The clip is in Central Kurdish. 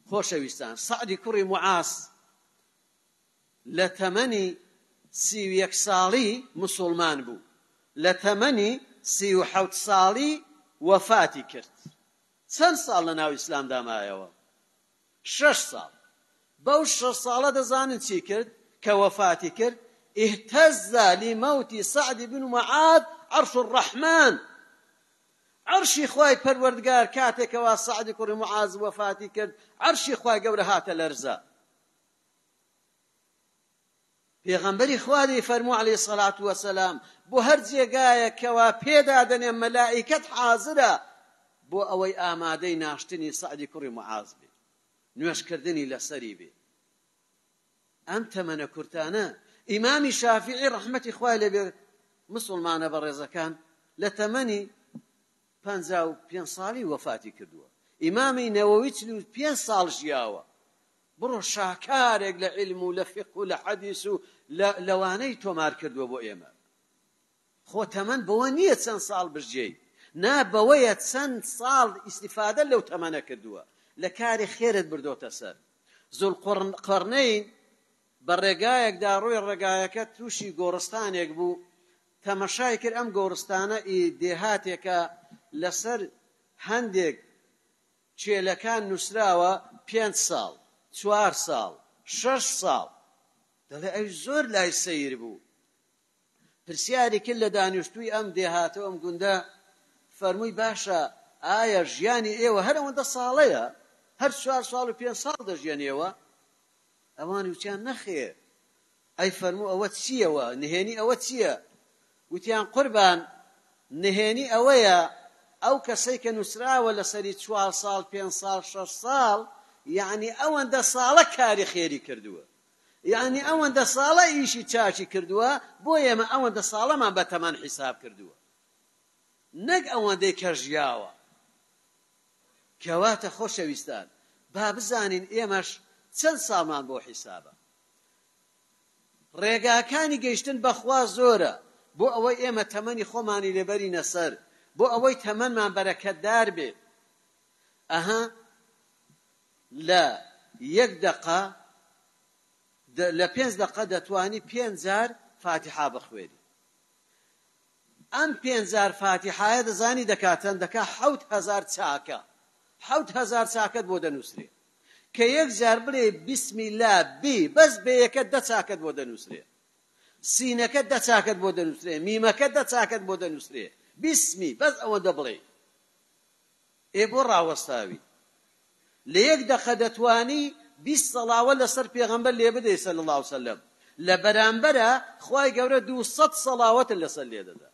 خۆشەویستان سەعدی کوڕی موعاز لە تەمەنی 31 ساڵی موسڵمان بوو، لە تەمەنی 37 ساڵی وەفاتی کرد. چەند ساڵ لە ناو ئیسلامدا مایەوە؟ 6 ساڵ. بەو 6 ساڵە دەزانن چی کرد کە وەفاتی کرد؟ اهتز لموت سعد بن معاذ عرش الرحمن. عرشی خوای پەروەردگار کاتێکەوە سعدی کوڕی معاذ وەفاتی کرد، عرشی خوای گەورە هاتە لەرزە. پێغەمبەری خوا دەی فەرموو عەلەیهی سەڵات وەسەلام بۆ هەر جێگایەکەوە پێدادەنێ مەلائیکەت حازرە بۆ ئەوەی ئامادەی ناشتنی سعدی کوڕی معاذ بێ، نوێشکردنی لەسەری بێ. ئەم تەمەنە کورتانە ئیمامی شافعی ڕەحمەتی خوای لێبێ مسڵمانە بەڕێزەکان لە تەمەنی 55 ساڵی وەفاتی کردووە. ئیمامی نەوەوی 45 ساڵ ژیاوە. بڕۆ شاکارێک لە عیلم و لە فقه و لە حەدیث و لەوانەی تۆمار کردووە بۆ ئێمە. خۆ تەمەن بەوە نییە چەند ساڵ بژێی، نا بەوەیە چەند ساڵ ئیسیفادە لەو تەمەنە کردووە، لە کاری خێرت بردۆتە سەر. زوڵقەرنەین بە ڕێگایەکدا ڕووی ڕێگایەکە تووشی گۆڕستانێک بوو، تەمەشای کرد ئەم گۆڕستانە دێهاتێکە لەسەر هەندێک چێلەکان نووسراوە 5 ساڵ، 4 ساڵ، 6 ساڵ. دەڵێ ئەو زۆر لای سەیر بوو. پرسیاری کرد لە دانیشتووی ئەم دێهاتەوە ئەم گوندە، فەرمووی باشە ئایا ژیانی ئێوە هەر ئەوەندە ساڵەیە؟ هەر 4 ساڵ و 5 ساڵ دەژیانێەوە؟ ئەوانی وتیان نەخێر. ئەی فەرموو ئەوە چییەوە؟ نهێنی ئەوە چییە؟ وتیان قوربان نهێنی ئەوەیە ئەو کەسەی کە نووسراوە لەسەری 4 ساڵ 5 ساڵ 6 ساڵ یعنی ئەوەندە ساڵە کاری خێری کردووە، یعنی ئەوەندە ساڵە ئیشی چاچی کردووە، بۆ ئێمە ئەوەندە ساڵەمان بە تەمەن حیساب کردووە، نەک ئەوەندەی کە ژیاوە. کەواتە خۆشەویستان با بزانین ئێمەش چەند ساڵمان بۆ حیسابە. ڕێگاکانی گەیشتن بەخوا زۆرە بۆ ئەوەی ئێمە تەمەنی خۆمانی لێبەرینە سەر، بۆ ئەوەی تەمەنمان بەرەکەتدار بێ. ئەها لە 1 دقە لە 5 دقە دەتوانی 5 جار فاتحە بخوێنی. ئەم 5 جار فاتحایە دەزانی دەکاتەن دەکا 7000 چاکە، 7000 چاکەت بۆ دەنووسرێ. کە 1 جار بڵێ بسم الله بی بەس بەیەکە 10 چاکەت بۆ دەنووسرێ، سینەکە 10 چاکەت بۆ دەنووسرێ، میمەکە 10 چاکەت بۆ دەنووسرێ، بسمی بەس ئەوەندە بڵێ. بۆ ڕاوەستاوی لە 1 دقە دەتوانی 20 سەڵاوە لەسەر پێغەمبەر لێ بدەی سەڵی الله عەلەیهی وسەلەم، لە بەرامبەرە خوای گەورە 200 سەڵاوەتت لەسەر لێ دەدا.